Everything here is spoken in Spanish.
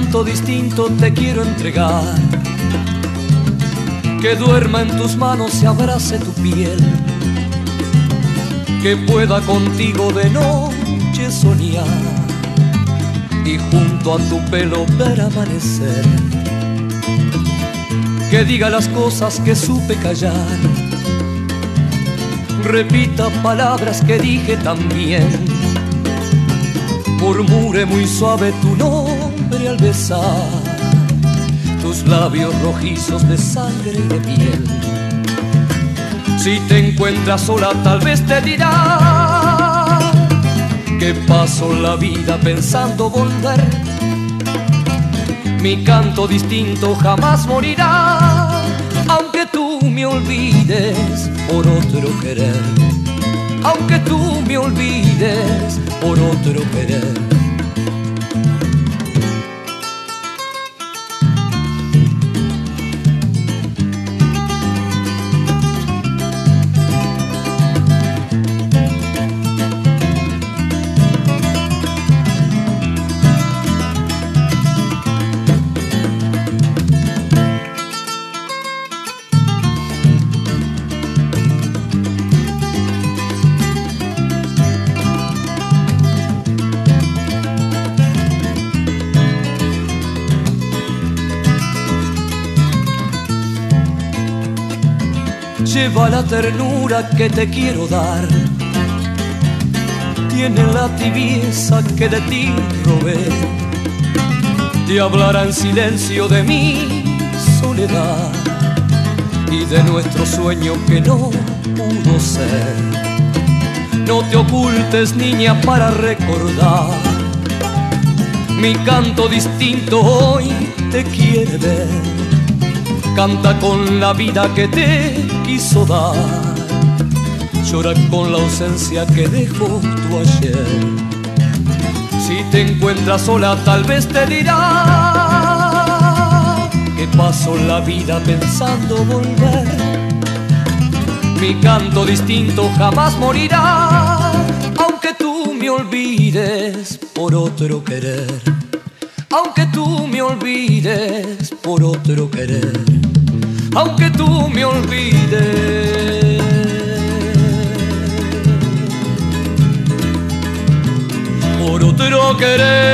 canto distinto te quiero entregar, que duerma en tus manos y abrace tu piel, que pueda contigo de noche soñar y junto a tu pelo ver amanecer, que diga las cosas que supe callar, repita palabras que dije también, murmure muy suave tu nombre al besar tus labios rojizos de sangre y de piel. Si te encuentras sola tal vez te dirá que paso la vida pensando volver. Mi canto distinto jamás morirá, aunque tú me olvides por otro querer, aunque tú me olvides por otro querer. Lleva la ternura que te quiero dar, tiene la tibieza que de ti robé, te hablará en silencio de mi soledad y de nuestro sueño que no pudo ser. No te ocultes, niña, para recordar, mi canto distinto hoy te quiere ver. Canta con la vida que te quiso dar, llora con la ausencia que dejó tu ayer. Si te encuentras sola tal vez te dirá que paso la vida pensando volver. Mi canto distinto jamás morirá, aunque tú me olvides por otro querer, aunque tú me olvides por otro querer, aunque tú me olvides por otro querer.